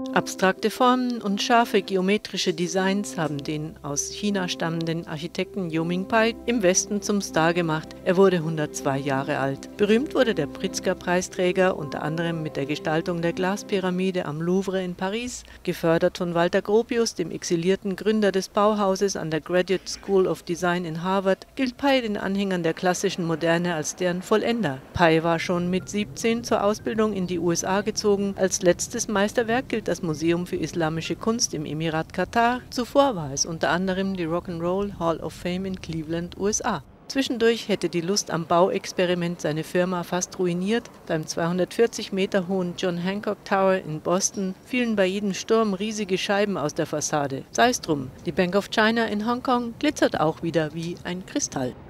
Abstrakte Formen und scharfe geometrische Designs haben den aus China stammenden Architekten Yue Mingpai im Westen zum Star gemacht. Er wurde 102 Jahre alt. Berühmt wurde der Pritzker-Preisträger unter anderem mit der Gestaltung der Glaspyramide am Louvre in Paris, gefördert von Walter Gropius, dem exilierten Gründer des Bauhauses an der Graduate School of Design in Harvard, gilt Pai den Anhängern der klassischen Moderne als deren Vollender. Pai war schon mit 17 zur Ausbildung in die USA gezogen. Als letztes Meisterwerk gilt das Museum für Islamische Kunst im Emirat Katar. Zuvor war es unter anderem die Rock'n'Roll Hall of Fame in Cleveland, USA. Zwischendurch hätte die Lust am Bauexperiment seine Firma fast ruiniert. Beim 240 Meter hohen John Hancock Tower in Boston fielen bei jedem Sturm riesige Scheiben aus der Fassade. Sei es drum, die Bank of China in Hongkong glitzert auch wieder wie ein Kristall.